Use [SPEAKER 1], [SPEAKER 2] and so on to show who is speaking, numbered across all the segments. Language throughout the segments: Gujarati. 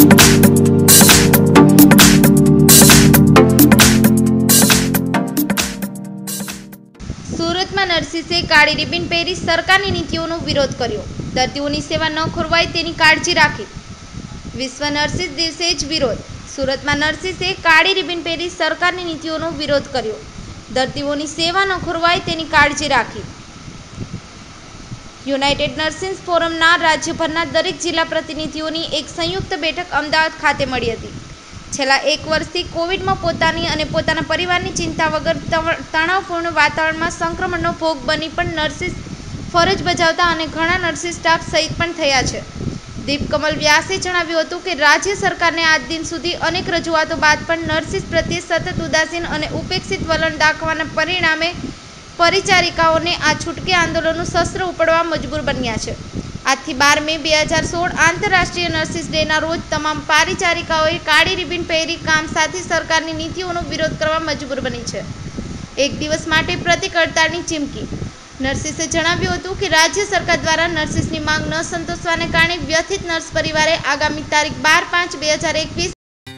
[SPEAKER 1] સુરતમાં નર્સિસે કાળી રિબિન પહેરી સરકારની નીતિઓનો વિરોધ કર્યો। દર્દીઓની સેવા ન ખોરવાય તેની કાળજી રાખી। વિશ્વ નર્સિસ દિવસે જ વિરોધ। સુરતમાં નર્સિસે કાળી રિબિન પહેરી સરકારની નીતિઓનો વિરોધ કર્યો। દર્દીઓની સેવા ન ખોરવાય તેની કાળજી રાખી। યુનાઇટેડ નર્સિસ ફોરમના રાજ્યભરના દરેક જિલ્લા પ્રતિનિધિઓની એક સંયુક્ત બેઠક અમદાવાદ ખાતે મળી હતી। છેલ્લા એક વર્ષથી કોવિડમાં પોતાની અને પોતાના પરિવારની ચિંતા વગર તણાવપૂર્ણ વાતાવરણમાં સંક્રમણનો ભોગ બની પણ નર્સિસ ફરજ બજાવતા અને ઘણા નર્સિસ સ્ટાફ શહીદ પણ થયા છે। દીપકમલ વ્યાસે જણાવ્યું હતું કે રાજ્ય સરકારને આજ દિન સુધી અનેક રજૂઆતો બાદ પણ નર્સિસ પ્રત્યે સતત ઉદાસીન અને ઉપેક્ષિત વલણ દાખવવાના પરિણામે પરિચારિકાઓને આ છૂટકે આંદોલનનું શસ્ત્ર ઉપડવા મજબૂર બન્યા છે। આજથી 12 મે 2016 આંતરરાષ્ટ્રીય નર્સિસ ડેના રોજ તમામ પરિચારિકાઓએ કાળી રિબિન પહેરી કામ સાથે સરકારની નીતિઓનો વિરોધ કરવા મજબૂર બની છે। એક દિવસ માટે પ્રતિક હડતાળની ચીમકી। નર્સિસે જણાવ્યું હતું કે રાજ્ય સરકાર દ્વારા નર્સિસની માંગ ન સંતોષવાને કારણે વ્યથિત નર્સ પરિવારે આગામી તારીખ 12/5/2021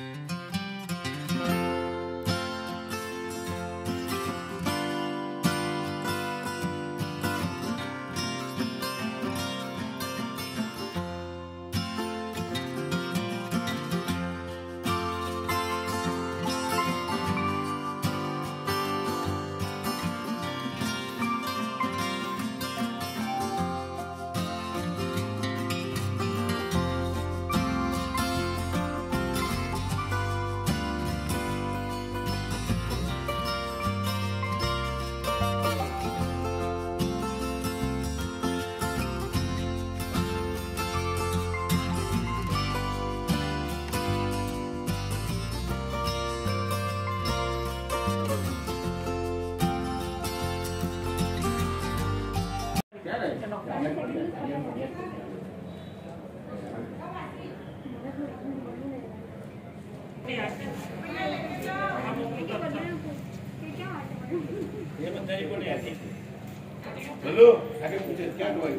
[SPEAKER 2] हेलो आगे पूछे क्या हुआ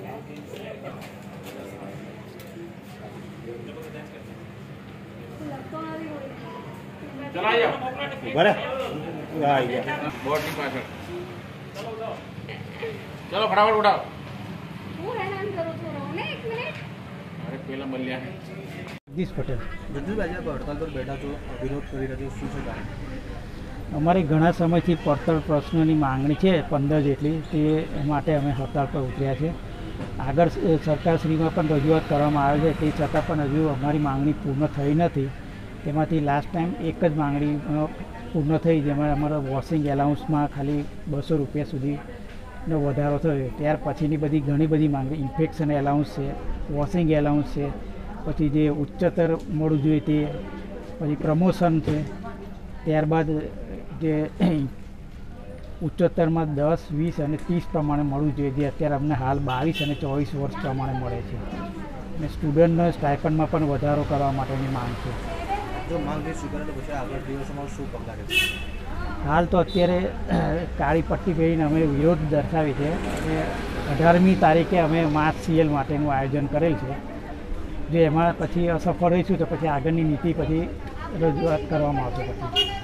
[SPEAKER 2] चला आया बरे आ गया बोर्ड की पाछળ चलो फटाफट उठाओ
[SPEAKER 3] હું હેરાન કરું છું રોને 1 મિનિટ
[SPEAKER 2] અરે પેલા મળ્યા
[SPEAKER 4] જગદીશ પટેલ
[SPEAKER 5] જગદીશભાઈ આજે હડતાલ પર બેઠા છો વિરોધ કરી રહ્યા છો શું છે કારણ
[SPEAKER 4] અમારી ઘણા સમયથી પડતર પ્રશ્નોની માંગણી છે 15 જેટલી તે માટે અમે હડતાલ પર ઉતર્યા છે। આગળ સરકારશ્રીમાં પણ રજૂઆત કરવામાં આવે છે તે છતાં પણ હજુ અમારી માંગણી પૂર્ણ થઈ નથી। તેમાંથી લાસ્ટ ટાઈમ એક જ માંગણી પૂર્ણ થઈ જેમાં અમારા વોશિંગ એલાઉન્સમાં ખાલી 200 રૂપિયા સુધીનો વધારો થયો। ત્યાર પછીની બધી ઘણી બધી માંગણી ઇન્ફેક્શન એલાઉન્સ છે, વોશિંગ એલાઉન્સ છે, પછી જે ઉચ્ચતર મળવું જોઈએ તે, પછી પ્રમોશન છે, ત્યારબાદ જે ઉચ્ચતરમાં 10, 20 અને 30 પ્રમાણે મળવું જોઈએ જે અત્યારે અમને હાલ 22 અને 24 વર્ષ પ્રમાણે મળે છે। અને સ્ટુડન્ટના સ્ટાઇપન્ડમાં પણ વધારો કરવા માટેની માંગ છે।
[SPEAKER 5] જો માંગ નહીં સ્વીકારે તો પછી આગળ દિવસોમાં શું પગલાં લેશે?
[SPEAKER 4] હાલ તો અત્યારે કાળી પટ્ટી પહેરીને અમે વિરોધ દર્શાવી છે અને 18મી તારીખે અમે માર્ચ સીએલ માટેનું આયોજન કરેલ છે। જો એમાં પછી અસફળ રહીશું તો પછી આગળની નીતિ પછી રજૂઆત કરવામાં આવશે। પછી